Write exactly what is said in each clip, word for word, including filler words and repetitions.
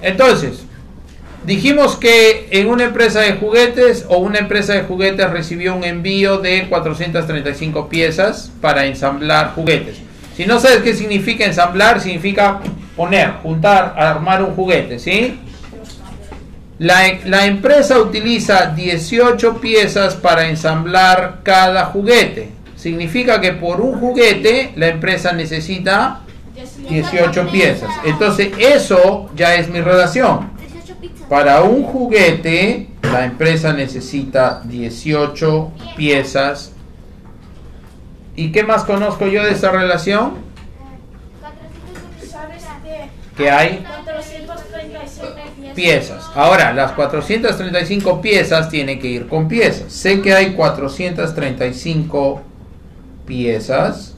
Entonces, dijimos que en una empresa de juguetes o una empresa de juguetes recibió un envío de cuatrocientas treinta y cinco piezas para ensamblar juguetes. Si no sabes qué significa ensamblar, significa poner, juntar, armar un juguete, ¿sí? La, la empresa utiliza dieciocho piezas para ensamblar cada juguete. Significa que por un juguete la empresa necesita dieciocho piezas. Entonces eso ya es mi relación. Para un juguete la empresa necesita dieciocho piezas. ¿Y qué más conozco yo de esta relación? Que hay piezas. Ahora, las cuatrocientas treinta y cinco piezas tienen que ir con piezas. Sé que hay cuatrocientas treinta y cinco piezas.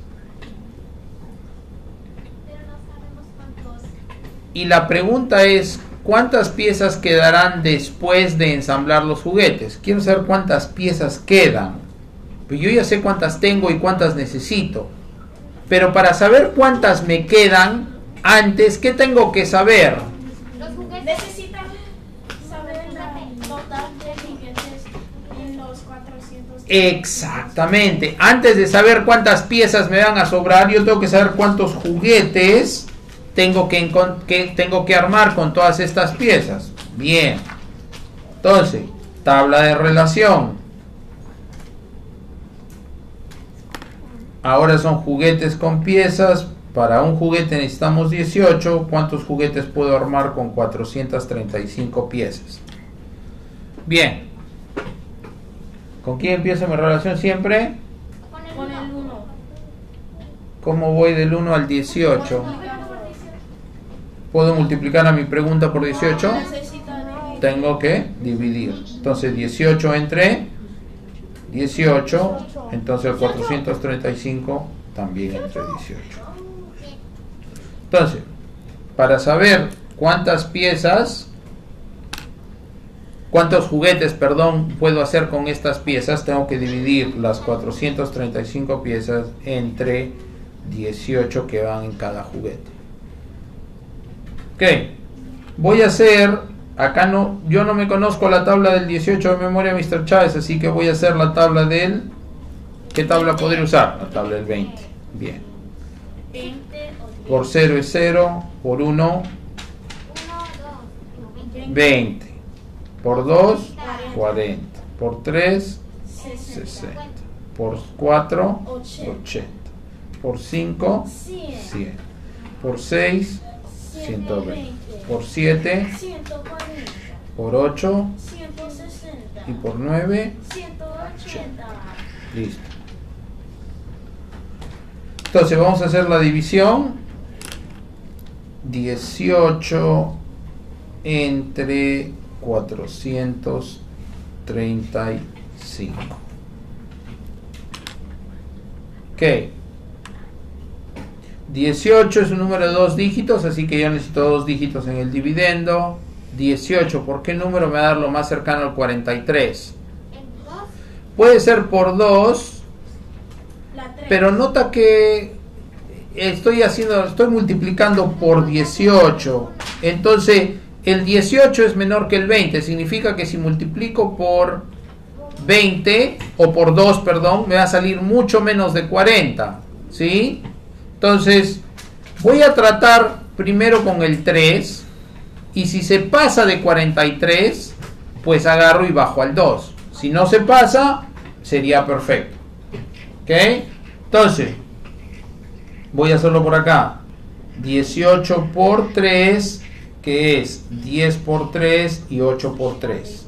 Y la pregunta es, ¿cuántas piezas quedarán después de ensamblar los juguetes? Quiero saber cuántas piezas quedan. Pues yo ya sé cuántas tengo y cuántas necesito. Pero para saber cuántas me quedan antes, ¿qué tengo que saber? Los juguetes necesitan saber la total de juguetes en los cuatrocientos. Exactamente. Antes de saber cuántas piezas me van a sobrar, yo tengo que saber cuántos juguetes tengo que, que, tengo que armar con todas estas piezas. Bien. Entonces, tabla de relación. Ahora son juguetes con piezas. Para un juguete necesitamos dieciocho. ¿Cuántos juguetes puedo armar con cuatrocientas treinta y cinco piezas? Bien. ¿Con quién empieza mi relación siempre? Con el uno. ¿Cómo voy del uno al dieciocho? ¿Puedo multiplicar a mi pregunta por dieciocho? Tengo que dividir. Entonces dieciocho entre dieciocho. Entonces cuatrocientos treinta y cinco también entre dieciocho. Entonces, para saber cuántas piezas, cuántos juguetes, perdón, puedo hacer con estas piezas, tengo que dividir las cuatrocientas treinta y cinco piezas entre dieciocho que van en cada juguete. Ok, voy a hacer, acá no, yo no me conozco la tabla del dieciocho de memoria, mister Chávez, así que voy a hacer la tabla del, ¿qué tabla podría usar? La tabla del veinte, bien. Por cero es cero, por uno, veinte, por dos, cuarenta, por tres, sesenta, por cuatro, ochenta, por cinco, cien, por seis, ciento veinte, por siete, por ocho y por nueve, ochenta. Listo. Entonces vamos a hacer la división. dieciocho entre cuatrocientos treinta y cinco. Ok. dieciocho es un número de dos dígitos, así que yo necesito dos dígitos en el dividendo. dieciocho, ¿por qué número me va a dar lo más cercano al cuarenta y tres? Puede ser por dos, pero nota que estoy haciendo, estoy multiplicando por dieciocho. Entonces, el dieciocho es menor que el veinte. Significa que si multiplico por veinte, o por dos, perdón, me va a salir mucho menos de cuarenta. ¿Sí? Entonces, voy a tratar primero con el tres. Y si se pasa de cuarenta y tres, pues agarro y bajo al dos. Si no se pasa, sería perfecto. ¿Ok? Entonces, voy a hacerlo por acá. dieciocho por tres, que es diez por tres y ocho por tres.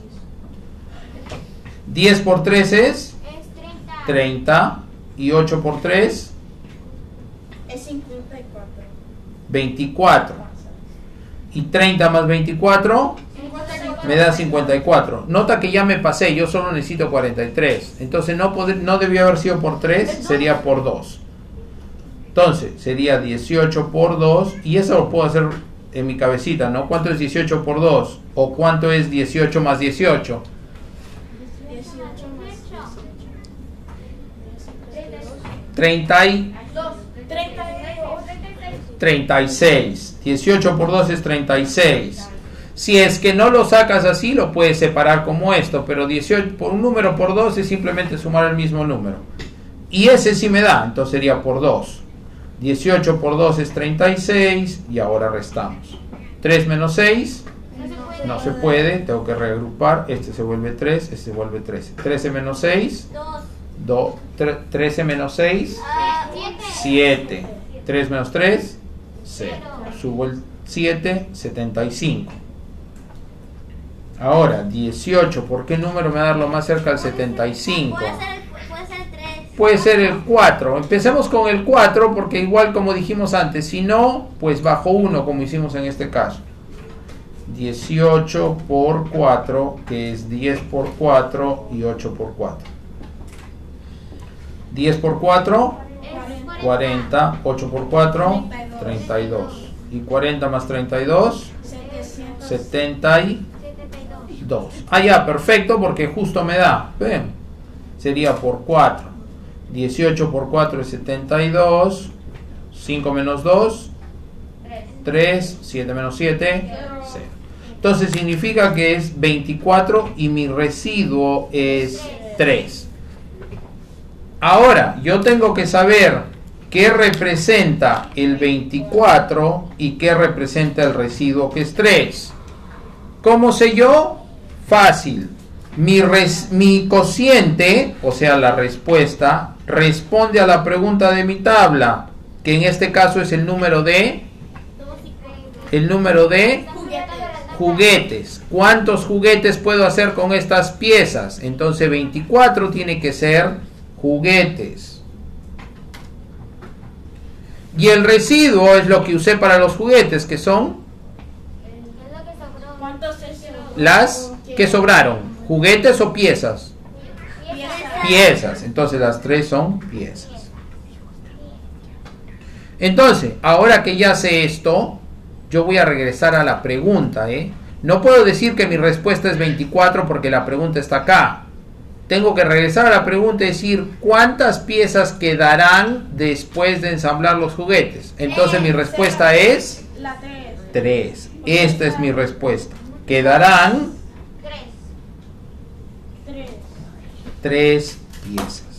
diez por tres es treinta. Y ocho por tres es cincuenta y cuatro. veinticuatro. Y treinta más veinticuatro me da cincuenta y cuatro. Nota que ya me pasé, yo solo necesito cuarenta y tres. Entonces no, pod- no debió haber sido por tres, sería por dos. Entonces sería dieciocho por dos. Y eso lo puedo hacer en mi cabecita, ¿no? ¿Cuánto es dieciocho por dos? ¿O cuánto es dieciocho más dieciocho? dieciocho más treinta y treinta y seis. dieciocho por dos es treinta y seis. Si es que no lo sacas así, lo puedes separar como esto, pero dieciocho por un número por dos es simplemente sumar el mismo número. Y ese sí me da, entonces sería por dos. dieciocho por dos es treinta y seis y ahora restamos. tres menos seis, no se puede, tengo que reagrupar, este se vuelve tres, este se vuelve trece. trece menos seis, dos. trece menos seis, siete. tres menos tres, cero. Subo el siete, setenta y cinco. Ahora, dieciocho, ¿por qué número me va a dar lo más cerca al setenta y cinco? Puede ser, puede ser tres. Puede ser el cuatro. Empecemos con el cuatro porque igual como dijimos antes, si no, pues bajo uno como hicimos en este caso. dieciocho por cuatro, que es diez por cuatro y ocho por cuatro. diez por cuatro, cuarenta. ocho por cuatro, treinta y dos. Y cuarenta más treinta y dos, setenta y dos. Ah, ya, perfecto, porque justo me da. Ven, sería por cuatro. dieciocho por cuatro es setenta y dos. cinco menos dos, tres. siete menos siete, cero. Entonces significa que es veinticuatro y mi residuo es tres. Ahora, yo tengo que saber qué representa el veinticuatro y qué representa el residuo que es tres. ¿Cómo sé yo? Fácil. Mi, res, mi cociente, o sea la respuesta, responde a la pregunta de mi tabla, que en este caso es el número de el número de juguetes. ¿Cuántos juguetes puedo hacer con estas piezas? Entonces veinticuatro tiene que ser juguetes. Y el residuo es lo que usé para los juguetes, que son las que sobraron. ¿Juguetes o piezas? Piezas. Entonces las tres son piezas. Entonces, ahora que ya sé esto, yo voy a regresar a la pregunta, ¿eh? No puedo decir que mi respuesta es veinticuatro porque la pregunta está acá. Tengo que regresar a la pregunta y decir cuántas piezas quedarán después de ensamblar los juguetes. Entonces mi respuesta es tres. Esta es mi respuesta. Quedarán tres piezas.